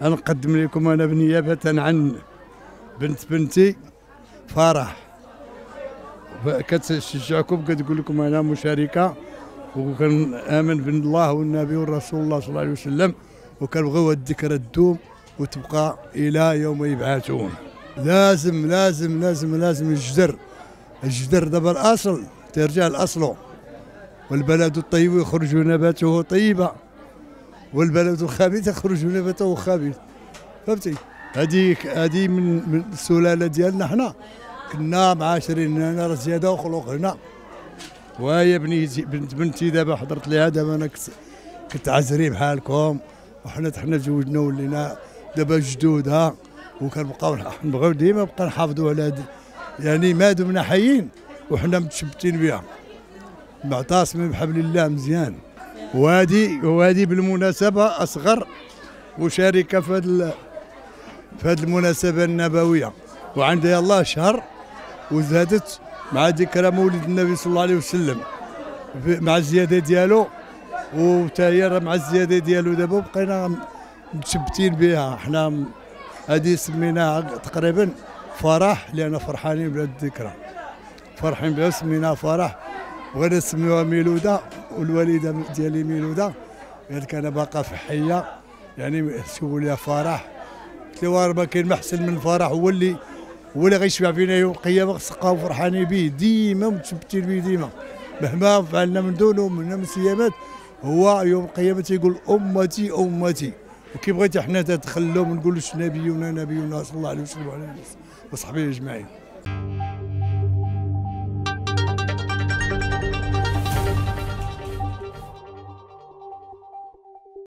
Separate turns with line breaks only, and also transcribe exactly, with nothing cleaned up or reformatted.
نقدم لكم أنا بنيابة عن بنت بنتي فرح، كتشجعكم كتقول لكم أنا مشاركة وكنآمن بالله والنبي والرسول الله صلى الله عليه وسلم، وكنبغيو هاد الذكرى تدوم وتبقى إلى يوم يبعثون. لازم لازم لازم لازم الجدر الجدر دابا الأصل ترجع لأصله، والبلد الطيب يخرج نباته طيبا والبلد الخبيث يخرج نباته خبيث. فهمتي؟ هذيك هذه من من السلاله ديالنا حنا كنا معاشرين هنا راه زياده وخلق هنا. وهي بنيتي بنت بنتي دابا حضرت ليها، دابا انا كنت عزري بحالكم، وحنا حنا تزوجنا ولينا دابا جدودها، وكنبقاو نبغيو ديما نبقى نحافظوا على هاد يعني ما دمنا حيين وحنا متشبتين بها، معتصمين بحبل الله مزيان. وهذه وهذه بالمناسبه اصغر مشاركه في هذا في هذه المناسبه النبويه، وعندها الله شهر وزادت مع ذكرى مولد النبي صلى الله عليه وسلم مع الزياده ديالو، وتا هي مع الزياده ديالو دابا بقينا متشبتين بها. حنا هذه سميناها تقريبا فرح لان فرحانين بهذه الذكرى، فرحين بها سميناها فرح. بغينا نسميوها ميلوده، والوالده ديالي ميلوده قالت انا باقا في حيه يعني شوفوا لي فرح. قلت له ما كاين ما احسن من فرح، هو اللي هو اللي غيشبع فينا يوم القيامه، خص نبقاو فرحانين به ديما متشبتين به ديما مهما فعلنا من دونه من مسيامات. هو يوم القيامه تيقول امتي امتي، وكي بغيت حنا تدخل لهم نقولوا نبينا نبينا صلى الله عليه وسلم وصحبه اجمعين.